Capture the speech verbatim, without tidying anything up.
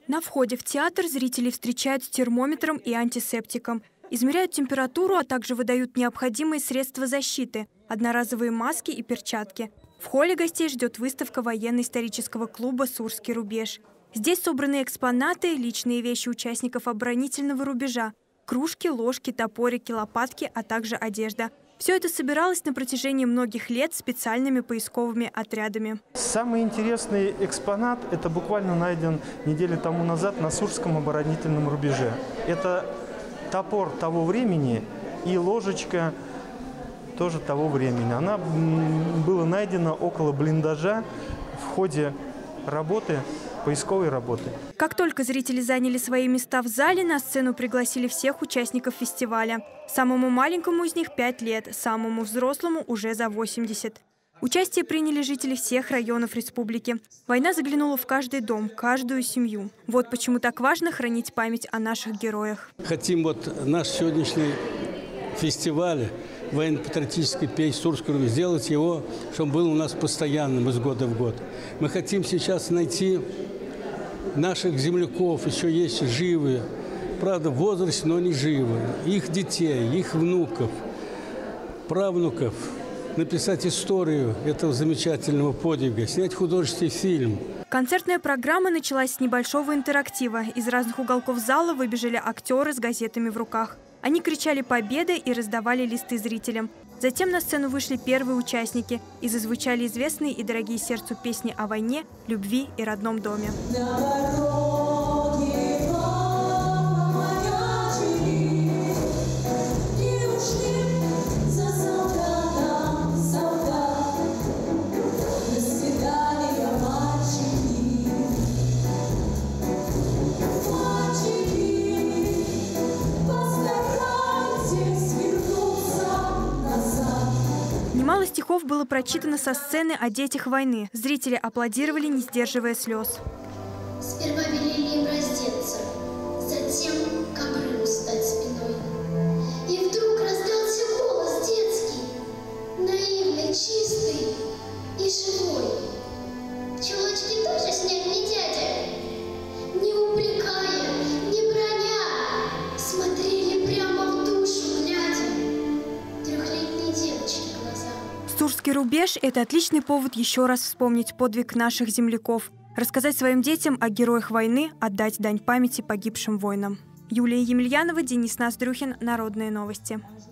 На входе в театр зрителей встречают с термометром и антисептиком. Измеряют температуру, а также выдают необходимые средства защиты – одноразовые маски и перчатки. В холле гостей ждет выставка военно-исторического клуба «Сурский рубеж». Здесь собраны экспонаты, личные вещи участников оборонительного рубежа – кружки, ложки, топорики, лопатки, а также одежда. Все это собиралось на протяжении многих лет специальными поисковыми отрядами. Самый интересный экспонат – это буквально найден неделю тому назад на Сурском оборонительном рубеже. Это топор того времени и ложечка тоже того времени. Она была найдена около блиндажа в ходе работы, поисковой работы. Как только зрители заняли свои места в зале, на сцену пригласили всех участников фестиваля. Самому маленькому из них пять лет, самому взрослому уже за восемьдесят. Участие приняли жители всех районов республики. Война заглянула в каждый дом, каждую семью. Вот почему так важно хранить память о наших героях. Хотим вот наш сегодняшний фестиваль военно-патриотической песни «Сурский рубеж» сделать его, чтобы был у нас постоянным из года в год. Мы хотим сейчас найти наших земляков, еще есть живые, правда, в возрасте, но не живые, их детей, их внуков, правнуков, написать историю этого замечательного подвига, снять художественный фильм. Концертная программа началась с небольшого интерактива. Из разных уголков зала выбежали актеры с газетами в руках. Они кричали «Победа» и раздавали листы зрителям. Затем на сцену вышли первые участники и зазвучали известные и дорогие сердцу песни о войне, любви и родном доме. Немало стихов было прочитано со сцены о детях войны. Зрители аплодировали, не сдерживая слез. Сперва велели им раздеться, затем к обрыву стать спиной. И вдруг раздался голос детский, наивный, чистый и живой. Чулочки тоже снять не дядя, не упрекая, не броня, смотрели прямо в душу, глядя. Трехлетние девочки глаза. Сурский рубеж – это отличный повод еще раз вспомнить подвиг наших земляков, рассказать своим детям о героях войны, отдать дань памяти погибшим воинам. Юлия Емельянова, Денис Ноздрюхин. Народные новости.